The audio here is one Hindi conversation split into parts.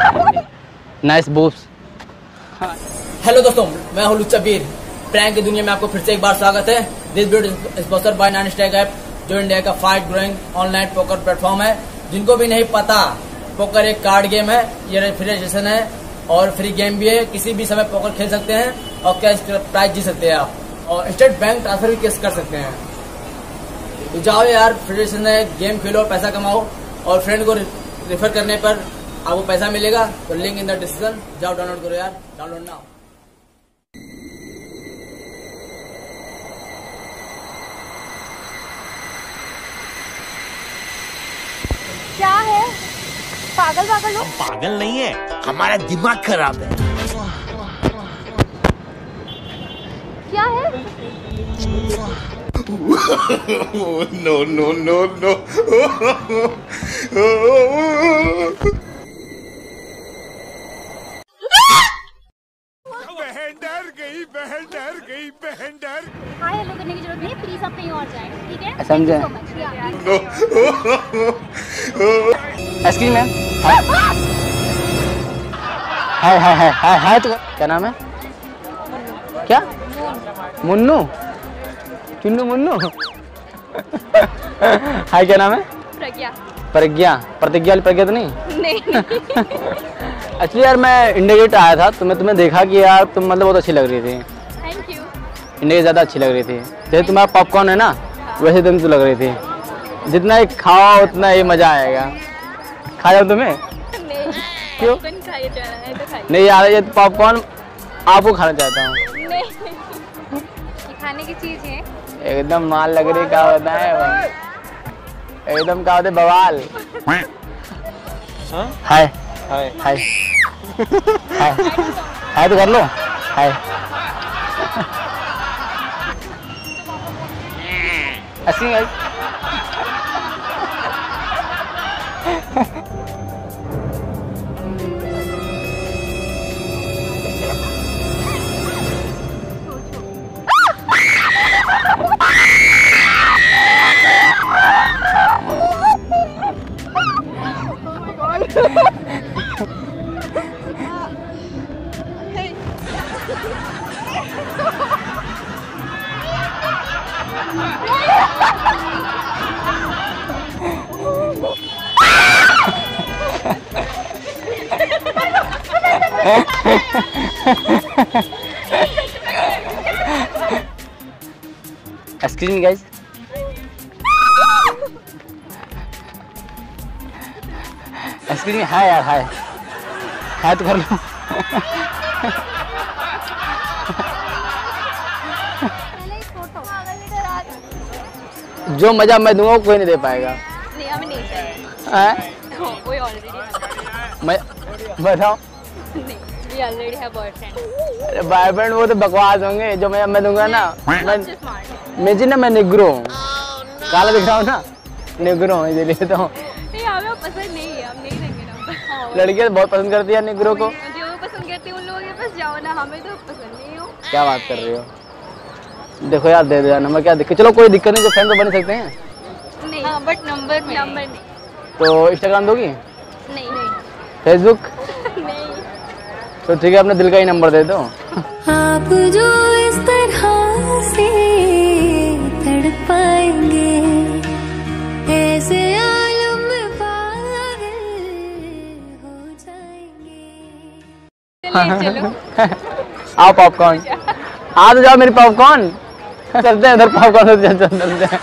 Nice boobs. हेलो दोस्तों, मैं हूं लुच्चा वीर। प्रैंक की दुनिया में आपको फिर से एक बार स्वागत है। This video is sponsored by Ninestack app, जो इंडिया का fast growing online poker platform है। जिनको भी नहीं पता, पोकर एक कार्ड गेम है, ये रेफ्रिजरेशन है और फ्री गेम भी है। किसी भी समय पोकर खेल सकते हैं और कैश प्राइज जीत सकते हैं आप, और स्टेट बैंक ट्रांसफर भी कैश कर सकते हैं। तो जाओ यार, रेफ्रिजरेशन है, गेम खेलो और पैसा कमाओ, और फ्रेंड को रेफर करने पर आपको पैसा मिलेगा। तो लिंक इन द डिस्क्रिप्शन, जाओ डाउनलोड करो यार, डाउनलोड नाउ। क्या है? पागल पागल हो? पागल नहीं है, हमारा दिमाग खराब है। क्या है? No no no no. बहन डर गई, बहन डर गई, बहन डर। हाँ, हेलो करने की जरूरत नहीं है, प्लीज आप कहीं और जाएं, ठीक है? समझे? आइसक्रीम है? हाय तो क्या नाम है? क्या? मुन्नू? चुन्नू मुन्नू? हाय, क्या नाम है? प्रज्ञा। प्रतिज्ञा वाली प्रज्ञा तो नहीं? नहीं। एक्चुअली यार मैं इंडिया गेट आया था तो मैं तुम्हें देखा कि यार तुम मतलब बहुत अच्छी लग रही थी। Thank you. इंडिया गेट ज़्यादा अच्छी लग रही थी। जैसे तुम्हारा पॉपकॉर्न है ना, वैसे तुम तो लग रही थी। जितना ही खाओ उतना ही मज़ा आएगा। खा जाओ तुम्हें? नहीं। क्यों? खाइए जा रहा है तो खाइए। नहीं यार, ये पॉपकॉर्न आपको खाना चाहता हूँ। नहीं, ये खाने की चीज है। एकदम माल लग रही, क्या होता है एकदम, क्या होता है बवाल। हाय हाय हाय हाय तो कर लो। हाय ऐसी excuse me guys, excuse me. Hi यार, हाय हाय तो कर लो। जो मजा मैं दूंगा कोई नहीं दे पाएगा। नहीं, हमें नहीं चाहिए। हैं? कोई ऑलरेडी। मैं बताओ। नहीं, we already have boyfriend। अरे बॉयफ्रेंड वो तो बकवास होंगे। जो मैं दूंगा ना, मैं ना, मैं निग्रो हूँ। काला दिख रहा हूँ ना, निग्रो हूँ, इसलिए तो। नहीं, हमें पसंद नहीं है, हम नहीं देंगे नंबर। लड़कियाँ बहुत पसंद करती है निग्रो को। जो पसंद करती है उन लोगों के पास जाओ ना, हमें तो पसंद नहीं हो। क्या बात कर रही हो? देखो यार, दे दो यार नंबर, क्या दिक्कत? चलो कोई दिक्कत नहीं, जो फ्रेंड तो बन सकते हैं। नहीं, हाँ, बट नंबर नहीं। तो इंस्टाग्राम दोगी? नहीं। फेसबुक? नहीं। तो ठीक है, अपने दिल का ही नंबर दे दो। आप जो इस तरह से तड़पाएंगे, ऐसे आलम में पागल हो जाएंगे। चलो। आओ पॉपकॉर्न, आ तो जाओ मेरी पॉपकॉर्न। चलते हैं इधर, पॉपकॉर्न चलते हैं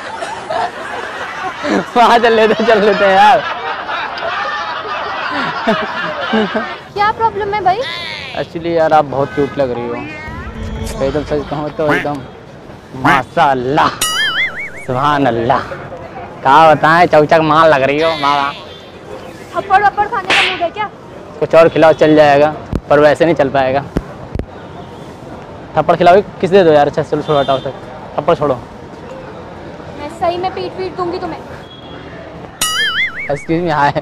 वहाँ चल लेते हैं यार। क्या प्रॉब्लम है भाई? एक्चुअली यार आप बहुत क्यूट लग रही हो। एकदम सच कहूँ तो एकदम माशाअल्लाह, सुभान अल्लाह। क्या बताएं, चौचक माल लग रही हो मामा। थप्पड़ वप्पड़ खाने का मूड है क्या? कुछ और खिलाओ चल जाएगा, पर वैसे नहीं चल पाएगा। थप्पड़ खिलाओ किस दे दो यार। अच्छा चलो छोड़ो, हटाओ तक थप्पड़ छोड़ो। मैं सही में पीट दूंगी तुम्हें। Excuse me, hi.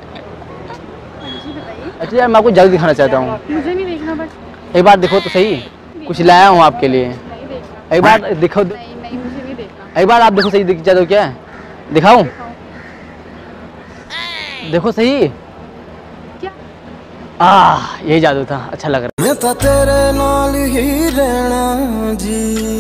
अच्छा यार मैं आपको जल्द दिखाना चाहता हूँ। मुझे नहीं देखना, बट एक बार देखो तो सही, कुछ लाया हूँ आपके लिए। एक बार दिखो। नहीं, मुझे नहीं देखना। एक बार आप देखो सही, दिख जाए तो क्या दिखाऊं? देखो सही। क्या? यही जादू था, अच्छा लग रहा मैं तो तेरे नाल ही रहना जी,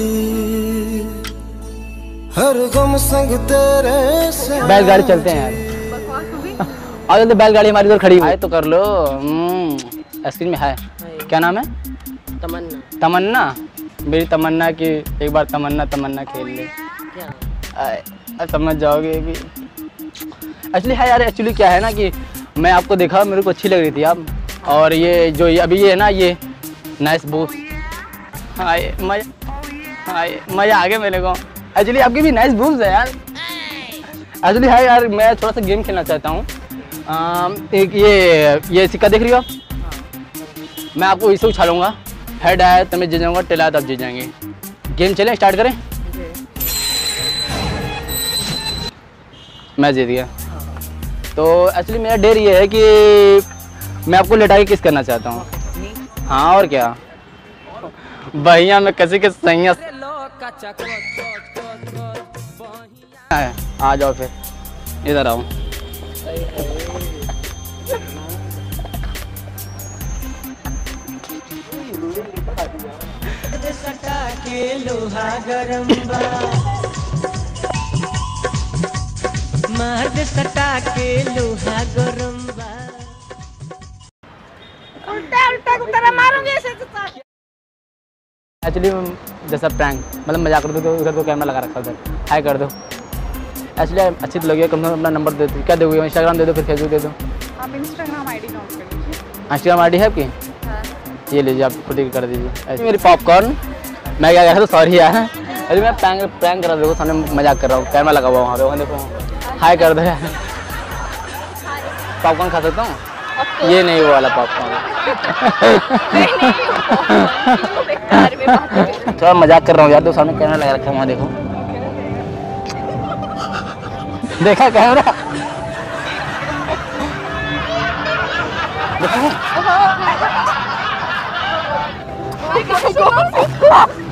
हर गम संग तेरे से। बैलगाड़ी चलते हैं यार। आ जल्दी, बैलगाड़ी हमारी इधर खड़ी है तो कर लो। स्क्रीन में है, क्या नाम है? तमन्ना। तमन्ना, मेरी तमन्ना की एक बार तमन्ना तमन्ना खेल ले। क्या समझ जाओगे भी। एक्चुअली है यार, एक्चुअली क्या है ना कि मैं आपको देखा, मेरे को अच्छी लग रही थी आप, और ये जो ये अभी ये है ना, ये नाइस बूस्ट। हाँ मज़ा आ गया मेरे को। एक्चुअली आपकी भी नाइस बूस्ट है यार। एक्चुअली है यार, मैं थोड़ा सा गेम खेलना चाहता हूँ। एक ये सिक्का देख रही हो आप? मैं आपको इसे उछालूंगा, हेड आया तो मैं जीत जाऊँगा, टेल आया तो आप जीत जाएंगे। गेम चलें, स्टार्ट करें? मैं जीत गया। तो एक्चुअली मेरा डेर ये है कि मैं आपको लेटा के किस करना चाहता हूँ। हाँ और क्या भैया, मैं किसी के सही आ जाओ, फिर इधर आओ। लोहा गरम मर्द सटा के लोहा गरम उल्टा मारूंगी ऐसे। एक्चुअली जैसा प्रैंक, मतलब मजाक कर दो तो उधर तो कैमरा लगा रखा उधर, हाय कर दो। एक्चुअली अच्छी तो लगी, कम से कम अपना नंबर दे दो। क्या दोगे? इंस्टाग्राम दे दो, फिर फेसबुक दे दो। आप इंस्टाग्राम आईडी नोट कर लीजिए। इंस्टाग्राम आईडी है आपकी? हाँ। ये लीजिए, आप खुद ही कर दीजिए। ऐसे मेरी पॉपकॉर्न, मैं क्या कह रहा था, सॉरी यार। अरे मैं प्रैंक कर रहा हूँ, देखो सामने मजाक कर रहा हूँ, कैमरा लगा हुआ वहाँ पे, वहाँ देखो। हाय कर दो यार। पॉपकॉर्न खा सकता हूँ? ये नहीं वो वाला पॉपकॉर्न। थोड़ा मजाक कर रहा हूँ यार, सामने कैमरा लगा रखा है वहाँ देखो। देखा कैमरा? देखा?